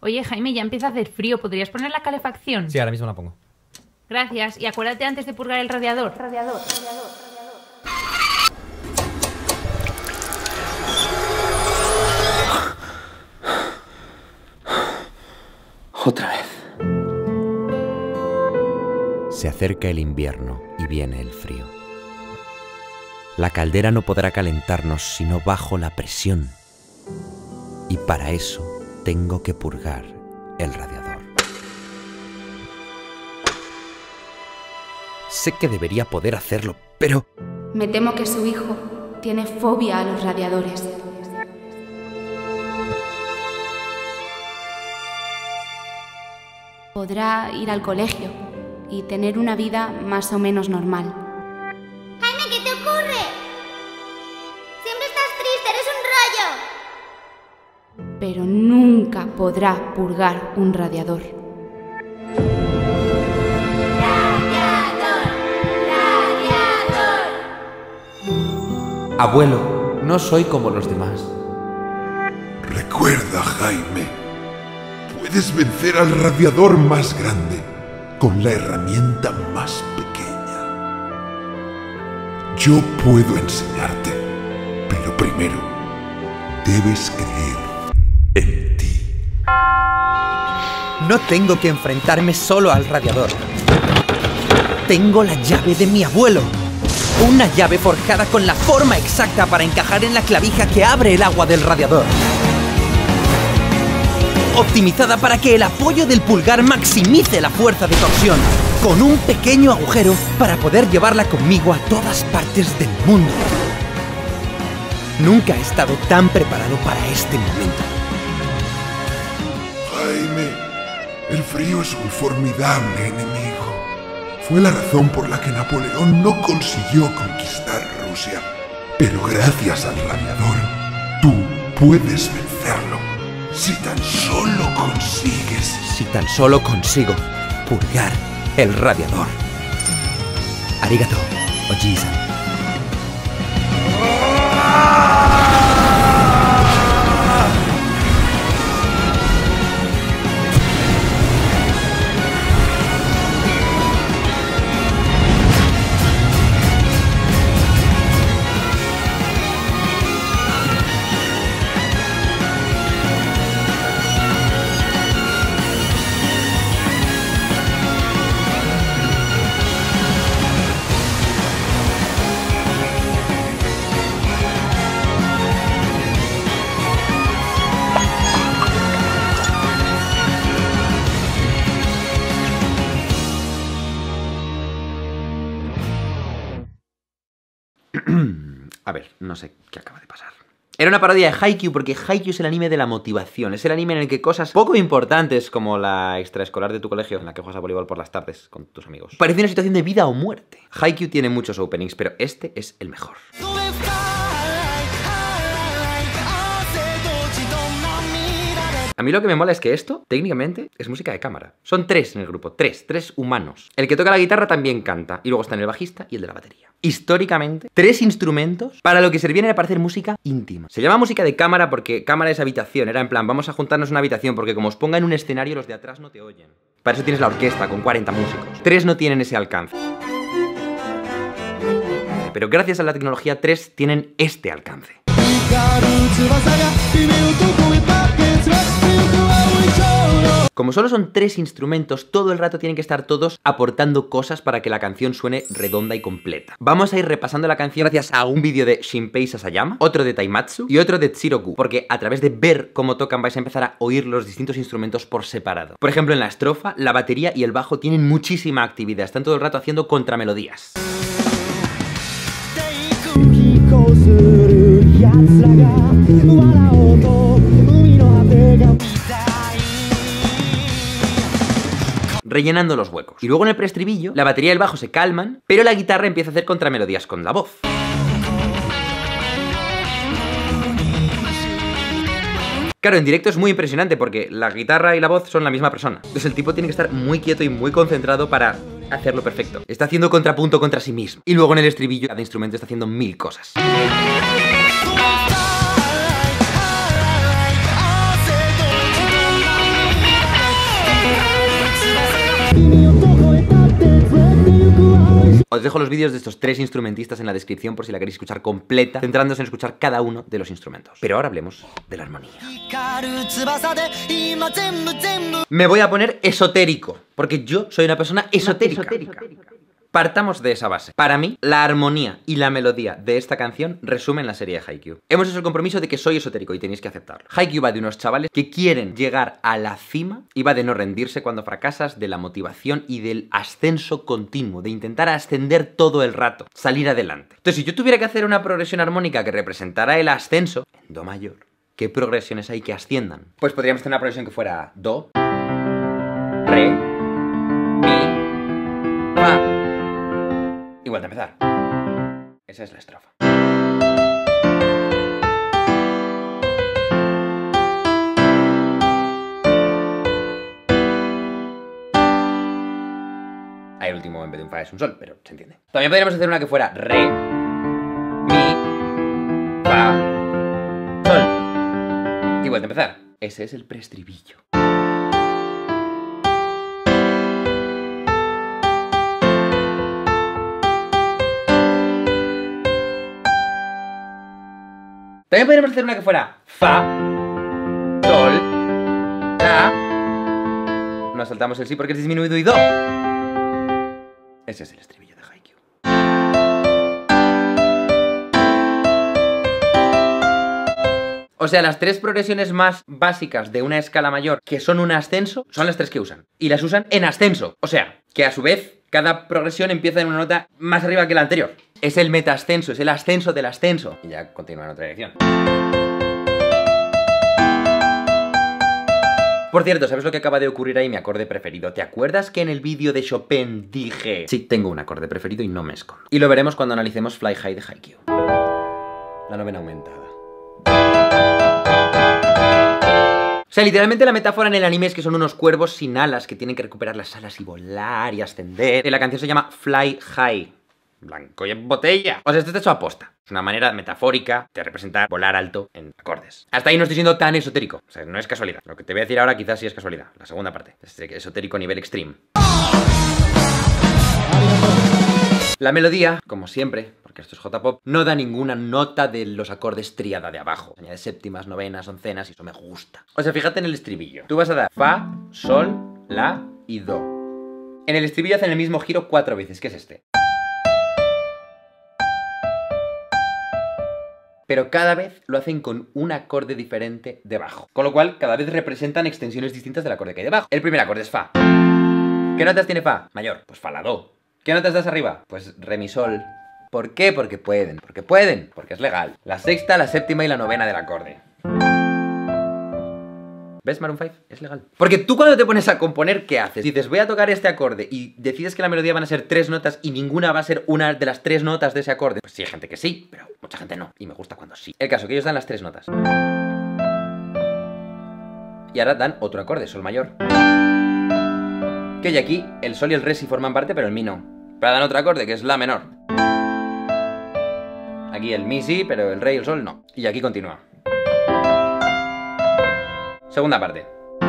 Oye, Jaime, ya empieza a hacer frío. ¿Podrías poner la calefacción? Sí, ahora mismo la pongo. Gracias. Y acuérdate antes de purgar el radiador. Otra vez. Se acerca el invierno y viene el frío. La caldera no podrá calentarnos sino bajo la presión. Y para eso tengo que purgar el radiador. Sé que debería poder hacerlo, pero... Me temo que su hijo tiene fobia a los radiadores. Podrá ir al colegio y tener una vida más o menos normal. Jaime, ¿qué te ocurre? Siempre estás triste, eres un rollo. Pero nunca podrá purgar un radiador. Abuelo, no soy como los demás. Recuerda, Jaime, puedes vencer al radiador más grande con la herramienta más pequeña. Yo puedo enseñarte, pero primero debes creer en ti. No tengo que enfrentarme solo al radiador. Tengo la llave de mi abuelo. Una llave forjada con la forma exacta para encajar en la clavija que abre el agua del radiador. Optimizada para que el apoyo del pulgar maximice la fuerza de torsión, con un pequeño agujero para poder llevarla conmigo a todas partes del mundo. Nunca he estado tan preparado para este momento. Jaime, el frío es un formidable enemigo. Fue la razón por la que Napoleón no consiguió conquistar Rusia. Pero gracias al radiador, tú puedes vencerlo. Si tan solo consigo purgar el radiador. Arigato, Oji-san. A ver, no sé qué acaba de pasar. Era una parodia de Haikyuu porque Haikyuu es el anime de la motivación. Es el anime en el que cosas poco importantes como la extraescolar de tu colegio, en la que juegas a voleibol por las tardes con tus amigos, parece una situación de vida o muerte. Haikyuu tiene muchos openings, pero este es el mejor. A mí lo que me mola es que esto, técnicamente, es música de cámara. Son tres en el grupo, tres humanos. El que toca la guitarra también canta, y luego están el bajista y el de la batería. Históricamente, 3 instrumentos para lo que servían era para hacer música íntima. Se llama música de cámara porque cámara es habitación, era en plan, vamos a juntarnos en una habitación porque como os ponga en un escenario los de atrás no te oyen. Para eso tienes la orquesta con 40 músicos. 3 no tienen ese alcance. Pero gracias a la tecnología 3 tienen este alcance. Como solo son 3 instrumentos, todo el rato tienen que estar todos aportando cosas para que la canción suene redonda y completa. Vamos a ir repasando la canción gracias a un vídeo de Shinpei Sasayama, otro de Taimatsu y otro de Tsiroku, porque a través de ver cómo tocan vais a empezar a oír los distintos instrumentos por separado. Por ejemplo, en la estrofa, la batería y el bajo tienen muchísima actividad, están todo el rato haciendo contramelodías. Rellenando los huecos. Y luego en el preestribillo, la batería y el bajo se calman, pero la guitarra empieza a hacer contramelodías con la voz. Claro, en directo es muy impresionante porque la guitarra y la voz son la misma persona. Entonces el tipo tiene que estar muy quieto y muy concentrado para hacerlo perfecto. Está haciendo contrapunto contra sí mismo. Y luego en el estribillo, cada instrumento está haciendo 1000 cosas. Os dejo los vídeos de estos 3 instrumentistas en la descripción por si la queréis escuchar completa, centrándose en escuchar cada uno de los instrumentos. Pero ahora hablemos de la armonía. Me voy a poner esotérico, porque yo soy una persona esotérica. Partamos de esa base. Para mí, la armonía y la melodía de esta canción resumen la serie de Haikyuu. Hemos hecho el compromiso de que soy esotérico y tenéis que aceptarlo. Haikyuu va de unos chavales que quieren llegar a la cima y va de no rendirse cuando fracasas, de la motivación y del ascenso continuo, de intentar ascender todo el rato, salir adelante. Entonces, si yo tuviera que hacer una progresión armónica que representara el ascenso en do mayor, ¿qué progresiones hay que asciendan? Pues podríamos tener una progresión que fuera do, re, mi, fa. Y vuelta a empezar. Esa es la estrofa. Ahí el último en vez de un fa es un sol, pero se entiende. También podríamos hacer una que fuera re, mi, fa, sol. Y vuelta a empezar. Ese es el preestribillo. También podríamos hacer una que fuera fa, sol, la. Nos saltamos el si porque es disminuido y do. Ese es el estribillo de Haikyuu. O sea, las 3 progresiones más básicas de una escala mayor que son un ascenso, son las 3 que usan. Y las usan en ascenso. O sea, que a su vez, cada progresión empieza en una nota más arriba que la anterior. Es el metaascenso, es el ascenso del ascenso. Y ya continúa en otra dirección. Por cierto, ¿sabes lo que acaba de ocurrir ahí? Mi acorde preferido. ¿Te acuerdas que en el vídeo de Chopin dije sí, tengo un acorde preferido y no me escondo? Y lo veremos cuando analicemos Fly High de Haikyuu. La novena aumentada. O sea, literalmente la metáfora en el anime es que son unos cuervos sin alas que tienen que recuperar las alas y volar y ascender. Y la canción se llama Fly High. Blanco y en botella. O sea, esto está hecho a posta. Es una manera metafórica de representar volar alto en acordes. Hasta ahí no estoy siendo tan esotérico. O sea, no es casualidad. Lo que te voy a decir ahora quizás sí es casualidad. La segunda parte. Es esotérico nivel extreme. La melodía, como siempre, porque esto es J-pop, no da ninguna nota de los acordes tríada de abajo. Añade séptimas, novenas, oncenas y eso me gusta. O sea, fíjate en el estribillo. Tú vas a dar fa, sol, la y do. En el estribillo hacen el mismo giro 4 veces, que es este. Pero cada vez lo hacen con un acorde diferente debajo. Con lo cual, cada vez representan extensiones distintas del acorde que hay debajo. El primer acorde es fa. ¿Qué notas tiene fa? Mayor. Pues fa, la, do. ¿Qué notas das arriba? Pues re, mi, sol. ¿Por qué? Porque pueden. Porque pueden. Porque es legal. La sexta, la séptima y la novena del acorde. ¿Ves, Maroon 5? Es legal. Porque tú cuando te pones a componer, ¿qué haces? Dices, voy a tocar este acorde y decides que la melodía van a ser 3 notas y ninguna va a ser una de las 3 notas de ese acorde. Pues sí, hay gente que sí, pero mucha gente no. Y me gusta cuando sí. El caso, que ellos dan las 3 notas. Y ahora dan otro acorde, sol mayor. Que y aquí el sol y el re sí forman parte, pero el mi no. Pero dan otro acorde, que es la menor. Aquí el mi sí, pero el re y el sol no. Y aquí continúa. Segunda parte.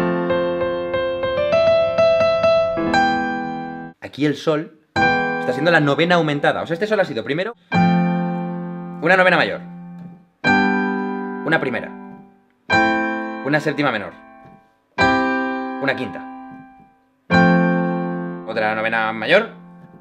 Aquí el sol está siendo la novena aumentada. O sea, este sol ha sido primero una novena mayor, una primera, una séptima menor, una quinta, otra novena mayor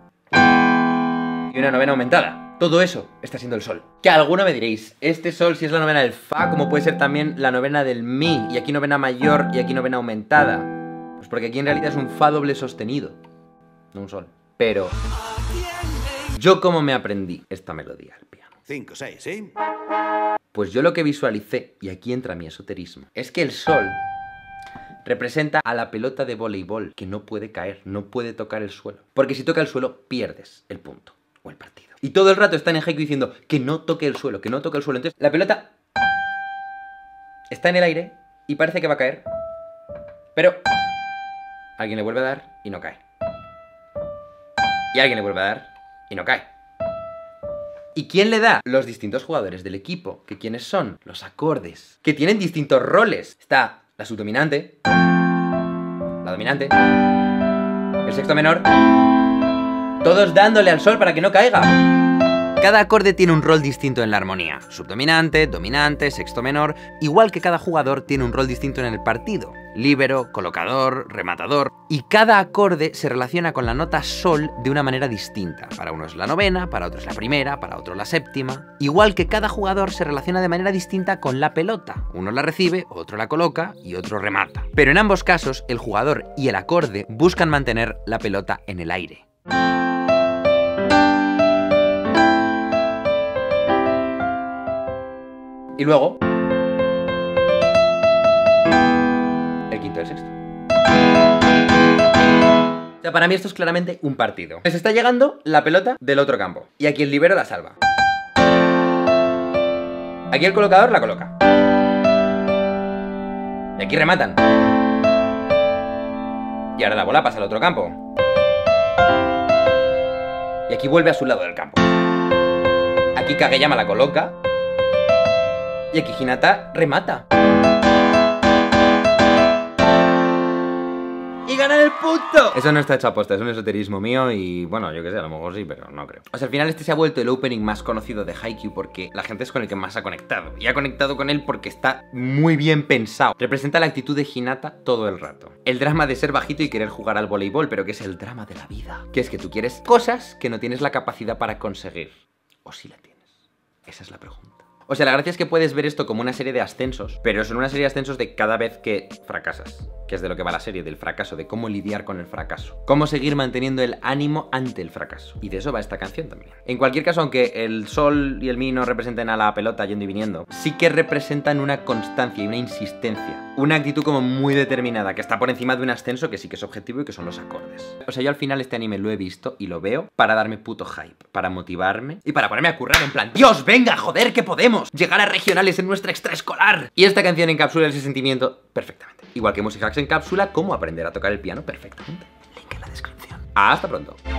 y una novena aumentada. Todo eso está siendo el sol. Que alguno me diréis, este sol si es la novena del fa, como puede ser también la novena del mi, y aquí novena mayor y aquí novena aumentada. Pues porque aquí en realidad es un fa doble sostenido, no un sol. Pero yo cómo me aprendí esta melodía al piano. 5, 6, ¿sí? Pues yo lo que visualicé, y aquí entra mi esoterismo, es que el sol representa a la pelota de voleibol que no puede caer, no puede tocar el suelo. Porque si toca el suelo, pierdes el punto o el partido. Y todo el rato están en Haikyuu diciendo que no toque el suelo, que no toque el suelo. Entonces la pelota está en el aire y parece que va a caer, pero alguien le vuelve a dar y no cae. Y alguien le vuelve a dar y no cae. ¿Y quién le da? Los distintos jugadores del equipo. ¿Que quiénes son? Los acordes. Que tienen distintos roles. Está la subdominante, la dominante, el sexto menor Todos dándole al sol para que no caiga. Cada acorde tiene un rol distinto en la armonía. Subdominante, dominante, sexto menor, igual que cada jugador tiene un rol distinto en el partido. Líbero, colocador, rematador. Y cada acorde se relaciona con la nota sol de una manera distinta. Para uno es la novena, para otro es la primera, para otro la séptima. Igual que cada jugador se relaciona de manera distinta con la pelota. Uno la recibe, otro la coloca y otro remata. Pero en ambos casos, el jugador y el acorde buscan mantener la pelota en el aire. Y luego el quinto y el sexto. O sea, para mí esto es claramente un partido. Les está llegando la pelota del otro campo y aquí el líbero la salva. Aquí el colocador la coloca. Y aquí rematan. Y ahora la bola pasa al otro campo. Y aquí vuelve a su lado del campo. Aquí Kageyama la coloca. Y aquí Hinata remata. ¡Y ganan el punto! Eso no está hecho a posta, es un esoterismo mío y bueno, yo qué sé, a lo mejor sí, pero no creo. O sea, al final este se ha vuelto el opening más conocido de Haikyuu porque la gente es con el que más ha conectado. Y ha conectado con él porque está muy bien pensado. Representa la actitud de Hinata todo el rato. El drama de ser bajito y querer jugar al voleibol, pero que es el drama de la vida. Que es que tú quieres cosas que no tienes la capacidad para conseguir. ¿O si la tienes? Esa es la pregunta. O sea, la gracia es que puedes ver esto como una serie de ascensos, pero son una serie de ascensos de cada vez que fracasas, que es de lo que va la serie, del fracaso, de cómo lidiar con el fracaso, cómo seguir manteniendo el ánimo ante el fracaso. Y de eso va esta canción también. En cualquier caso, aunque el sol y el mi no representen a la pelota yendo y viniendo, sí que representan una constancia y una insistencia, una actitud como muy determinada, que está por encima de un ascenso que sí que es objetivo y que son los acordes. O sea, yo al final este anime lo he visto y lo veo para darme puto hype, para motivarme y para ponerme a currar en plan, Dios, venga, joder, que podemos llegar a regionales en nuestra extraescolar. Y esta canción encapsula ese sentimiento perfectamente. Igual que Music Hacks encapsula cómo aprender a tocar el piano perfectamente. Link en la descripción. Hasta pronto.